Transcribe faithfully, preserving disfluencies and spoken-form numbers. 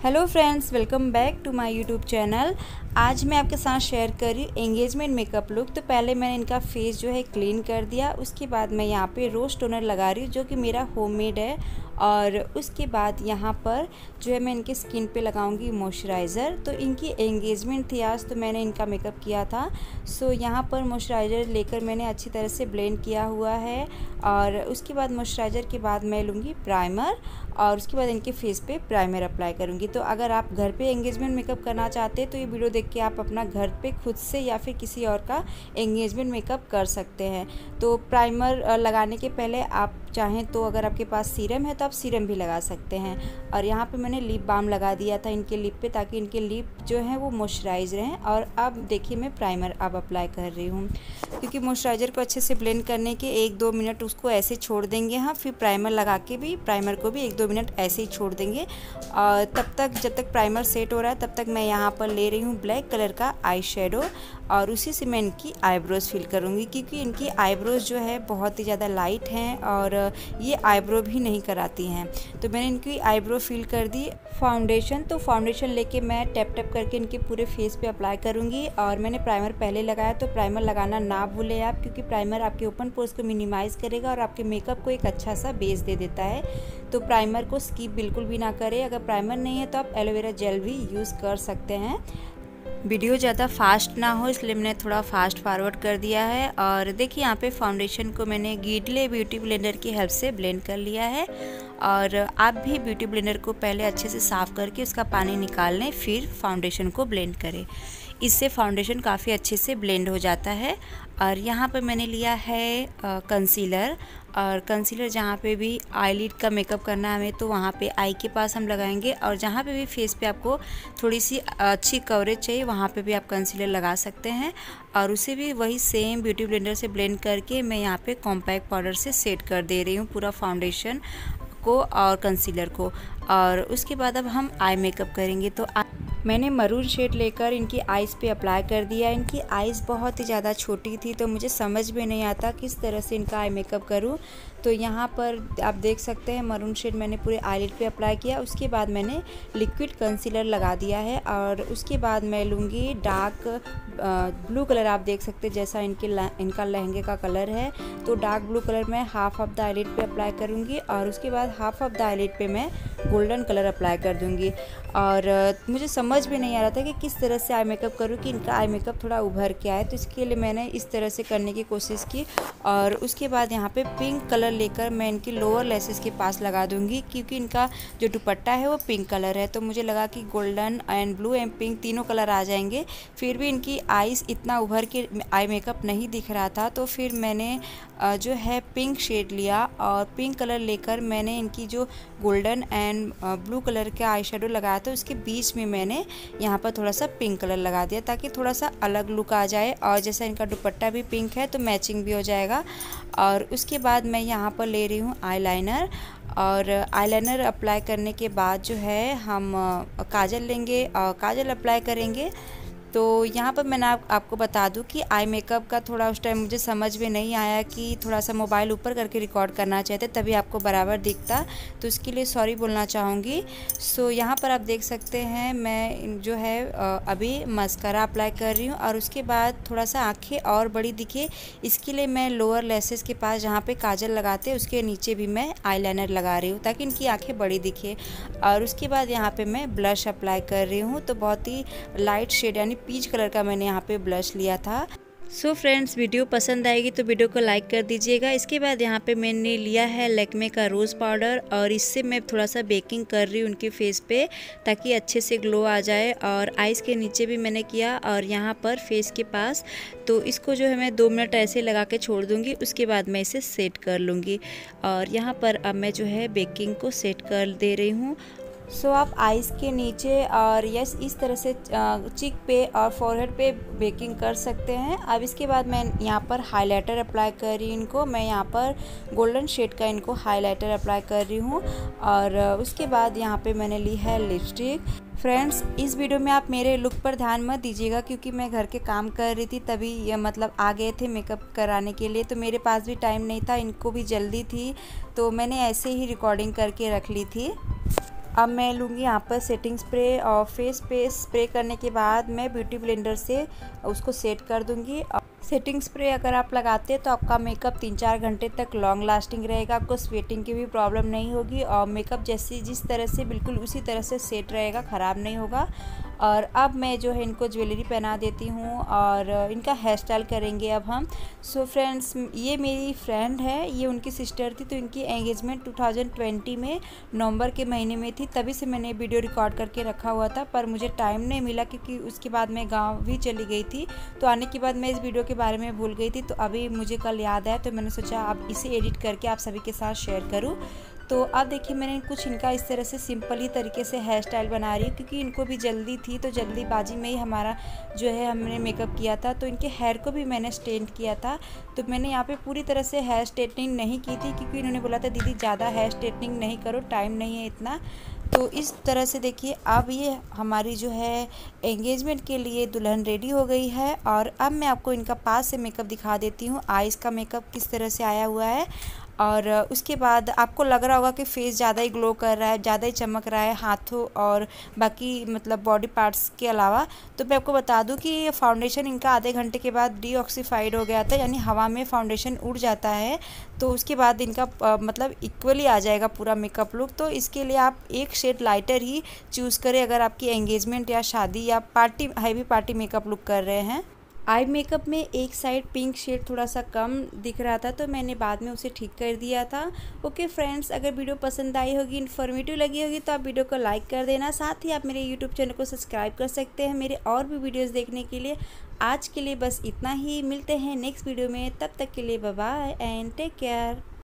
Hello friends, welcome back to my YouTube channel. आज मैं आपके साथ शेयर कर रही हूँ एंगेजमेंट मेकअप लुक। तो पहले मैंने इनका फेस जो है क्लीन कर दिया। उसके बाद मैं यहाँ पे रोज़ टोनर लगा रही हूँ जो कि मेरा होममेड है। और उसके बाद यहाँ पर जो है मैं इनके स्किन पे लगाऊंगी मॉइस्चराइज़र। तो इनकी एंगेजमेंट थी आज, तो मैंने इनका मेकअप किया था। सो यहाँ पर मॉइस्चराइज़र लेकर मैंने अच्छी तरह से ब्लेंड किया हुआ है। और उसके बाद मॉइस्चराइज़र के बाद मैं लूँगी प्राइमर और उसके बाद इनके फेस पे प्राइमर अप्लाई करूँगी। तो अगर आप घर पे एंगेजमेंट मेकअप करना चाहते हैं तो ये वीडियो देख के आप अपना घर पे खुद से या फिर किसी और का एंगेजमेंट मेकअप कर सकते हैं। तो प्राइमर लगाने के पहले आप चाहें तो अगर आपके पास सीरम है तो आप सीरम भी लगा सकते हैं। और यहाँ पे मैंने लिप बाम लगा दिया था इनके लिप पे, ताकि इनके लिप जो है वो मॉइस्चराइज रहें। और अब देखिए मैं प्राइमर अब अप्लाई कर रही हूँ, क्योंकि मॉइस्चराइज़र को अच्छे से ब्लेंड करने के एक दो मिनट उसको ऐसे छोड़ देंगे हम, फिर प्राइमर लगा के भी प्राइमर को भी एक दो मिनट ऐसे ही छोड़ देंगे। और तब तक जब तक प्राइमर सेट हो रहा है तब तक मैं यहाँ पर ले रही हूँ ब्लैक कलर का आई शेडो और उसी से मैं इनकी आईब्रोज फिल करूँगी, क्योंकि इनकी आईब्रोज जो है बहुत ही ज़्यादा लाइट हैं और ये आईब्रो भी नहीं कराती हैं। तो मैंने इनकी आईब्रो फिल कर दी। फाउंडेशन तो फाउंडेशन लेके मैं टैप टैप करके इनके पूरे फेस पे अप्लाई करूँगी। और मैंने प्राइमर पहले लगाया, तो प्राइमर लगाना ना भूलें आप, क्योंकि प्राइमर आपके ओपन पोर्स को मिनिमाइज़ करेगा और आपके मेकअप को एक अच्छा सा बेस दे देता है। तो प्राइमर को स्किप बिल्कुल भी ना करें। अगर प्राइमर नहीं है तो आप एलोवेरा जेल भी यूज़ कर सकते हैं। वीडियो ज़्यादा फास्ट ना हो इसलिए मैंने थोड़ा फास्ट फॉरवर्ड कर दिया है। और देखिए यहाँ पे फाउंडेशन को मैंने गिडले ब्यूटी ब्लेंडर की हेल्प से ब्लेंड कर लिया है। और आप भी ब्यूटी ब्लेंडर को पहले अच्छे से साफ़ करके उसका पानी निकाल लें, फिर फाउंडेशन को ब्लेंड करें। इससे फाउंडेशन काफ़ी अच्छे से ब्लेंड हो जाता है। और यहाँ पर मैंने लिया है कंसीलर। और कंसीलर जहाँ पे भी आईलिड का मेकअप करना है हमें, तो वहाँ पे आई के पास हम लगाएंगे। और जहाँ पे भी फेस पे आपको थोड़ी सी अच्छी कवरेज चाहिए वहाँ पे भी आप कंसीलर लगा सकते हैं। और उसे भी वही सेम ब्यूटी ब्लेंडर से ब्लेंड करके मैं यहाँ पे कॉम्पैक्ट पाउडर से सेट कर दे रही हूँ पूरा फाउंडेशन को और कंसीलर को। और उसके बाद अब हम आई मेकअप करेंगे। तो मैंने मरून शेड लेकर इनकी आइज़ पे अप्लाई कर दिया। इनकी आइज़ बहुत ही ज़्यादा छोटी थी, तो मुझे समझ में नहीं आता किस तरह से इनका आई मेकअप करूं। तो यहाँ पर आप देख सकते हैं मरून शेड मैंने पूरे आईलिड पे अप्लाई किया। उसके बाद मैंने लिक्विड कंसीलर लगा दिया है। और उसके बाद मैं लूँगी डार्क ब्लू कलर। आप देख सकते हैं जैसा इनके इनका लहंगे का कलर है, तो डार्क ब्लू कलर मैं हाफ ऑफ द आईलिड पे अप्लाई करूँगी। और उसके बाद हाफ ऑफ द आईलिड पे मैं गोल्डन कलर अप्लाई कर दूँगी। और मुझे समझ में नहीं आ रहा था कि किस तरह से आई मेकअप करूँ कि इनका आई मेकअप थोड़ा उभर के आए, तो इसके लिए मैंने इस तरह से करने की कोशिश की। और उसके बाद यहाँ पे पिंक कलर लेकर मैं इनकी लोअर लेसेस के पास लगा दूँगी, क्योंकि इनका जो दुपट्टा है वो पिंक कलर है। तो मुझे लगा कि golden and blue and pink तीनों कलर आ जाएंगे। फिर भी इनकी आईज़ इतना उभर के आई मेकअप नहीं दिख रहा था, तो फिर मैंने जो है पिंक शेड लिया और पिंक कलर लेकर मैंने इनकी जो गोल्डन एंड ब्लू कलर का आई शेडो लगाया था उसके बीच में मैंने यहाँ पर थोड़ा सा पिंक कलर लगा दिया, ताकि थोड़ा सा अलग लुक आ जाए। और जैसा इनका दुपट्टा भी पिंक है तो मैचिंग भी हो जाएगा। और उसके बाद मैं यहाँ पर ले रही हूँ आईलाइनर। और आईलाइनर अप्लाई करने के बाद जो है हम काजल लेंगे और काजल अप्लाई करेंगे। तो यहाँ पर मैंने आप, आपको बता दूं कि आई मेकअप का थोड़ा उस टाइम मुझे समझ में नहीं आया कि थोड़ा सा मोबाइल ऊपर करके रिकॉर्ड करना चाहते, तभी आपको बराबर दिखता। तो इसके लिए सॉरी बोलना चाहूँगी। सो यहाँ पर आप देख सकते हैं मैं जो है अभी मस्कारा अप्लाई कर रही हूँ। और उसके बाद थोड़ा सा आँखें और बड़ी दिखे इसके लिए मैं लोअर लेसेस के पास जहाँ पे काजल लगाते हैं उसके नीचे भी मैं आईलाइनर लगा रही हूँ, ताकि इनकी आँखें बड़ी दिखे। और उसके बाद यहाँ पर मैं ब्लश अप्लाई कर रही हूँ। तो बहुत ही लाइट शेड यानी पीच कलर का मैंने यहाँ पे ब्लश लिया था। सो so फ्रेंड्स, वीडियो पसंद आएगी तो वीडियो को लाइक कर दीजिएगा। इसके बाद यहाँ पे मैंने लिया है लैक्मे का रोज़ पाउडर और इससे मैं थोड़ा सा बेकिंग कर रही हूँ उनके फेस पे, ताकि अच्छे से ग्लो आ जाए। और आइज़ के नीचे भी मैंने किया और यहाँ पर फेस के पास। तो इसको जो है मैं दो मिनट ऐसे लगा के छोड़ दूँगी, उसके बाद मैं इसे सेट कर लूँगी। और यहाँ पर अब मैं जो है बेकिंग को सेट कर दे रही हूँ। सो so, आप आइज़ के नीचे और यस इस तरह से चिक पे और फॉरहेड पे बेकिंग कर सकते हैं। अब इसके बाद मैं यहाँ पर हाइलाइटर अप्लाई कर रही हूँ इनको। मैं यहाँ पर गोल्डन शेड का इनको हाइलाइटर अप्लाई कर रही हूँ। और उसके बाद यहाँ पे मैंने ली है लिपस्टिक। फ्रेंड्स, इस वीडियो में आप मेरे लुक पर ध्यान मत दीजिएगा, क्योंकि मैं घर के काम कर रही थी, तभी ये मतलब आ गए थे मेकअप कराने के लिए। तो मेरे पास भी टाइम नहीं था, इनको भी जल्दी थी, तो मैंने ऐसे ही रिकॉर्डिंग करके रख ली थी। अब मैं लूँगी यहाँ पर सेटिंग स्प्रे और फेस पे स्प्रे करने के बाद मैं ब्यूटी ब्लेंडर से उसको सेट कर दूँगी। सेटिंग स्प्रे अगर आप लगाते हैं तो आपका मेकअप तीन चार घंटे तक लॉन्ग लास्टिंग रहेगा, आपको स्वेटिंग की भी प्रॉब्लम नहीं होगी और मेकअप जैसी जिस तरह से बिल्कुल उसी तरह से सेट रहेगा, ख़राब नहीं होगा। और अब मैं जो है इनको ज्वेलरी पहना देती हूँ और इनका हेयर स्टाइल करेंगे अब हम। सो फ्रेंड्स, ये मेरी फ्रेंड है, ये उनकी सिस्टर थी, तो इनकी एंगेजमेंट टू थाउजेंड ट्वेंटी में नवंबर के महीने में थी, तभी से मैंने वीडियो रिकॉर्ड करके रखा हुआ था, पर मुझे टाइम नहीं मिला क्योंकि उसके बाद मैं गाँव भी चली गई थी। तो आने के बाद मैं इस वीडियो के बारे में भूल गई थी, तो अभी मुझे कल याद आया तो मैंने सोचा अब इसे एडिट करके आप सभी के साथ शेयर करूं। तो अब देखिए मैंने कुछ इनका इस तरह से सिंपल ही तरीके से हेयर स्टाइल बना रही हूँ क्योंकि इनको भी जल्दी थी, तो जल्दीबाजी में ही हमारा जो है हमने मेकअप किया था। तो इनके हेयर को भी मैंने स्ट्रेट किया था, तो मैंने यहाँ पे पूरी तरह से हेयर स्ट्रेटनिंग नहीं की थी क्योंकि इन्होंने बोला था दीदी ज़्यादा हेयर स्ट्रेटनिंग नहीं करो, टाइम नहीं है इतना। तो इस तरह से देखिए अब ये हमारी जो है एंगेजमेंट के लिए दुल्हन रेडी हो गई है। और अब मैं आपको इनका पास से मेकअप दिखा देती हूँ, आईज़ का मेकअप किस तरह से आया हुआ है। और उसके बाद आपको लग रहा होगा कि फेस ज़्यादा ही ग्लो कर रहा है, ज़्यादा ही चमक रहा है हाथों और बाकी मतलब बॉडी पार्ट्स के अलावा। तो मैं आपको बता दूं कि फाउंडेशन इनका आधे घंटे के बाद डीऑक्सीफाइड हो गया था, यानी हवा में फाउंडेशन उड़ जाता है, तो उसके बाद इनका आ, मतलब इक्वली आ जाएगा पूरा मेकअप लुक। तो इसके लिए आप एक शेड लाइटर ही चूज़ करें अगर आपकी एंगेजमेंट या शादी या party heavy party makeup look कर रहे हैं। आई मेकअप में एक साइड पिंक शेड थोड़ा सा कम दिख रहा था, तो मैंने बाद में उसे ठीक कर दिया था। ओके फ्रेंड्स, अगर वीडियो पसंद आई होगी, इन्फॉर्मेटिव लगी होगी तो आप वीडियो को लाइक कर देना। साथ ही आप मेरे यूट्यूब चैनल को सब्सक्राइब कर सकते हैं मेरे और भी वीडियोस देखने के लिए। आज के लिए बस इतना ही, मिलते हैं नेक्स्ट वीडियो में, तब तक के लिए bye bye and take care.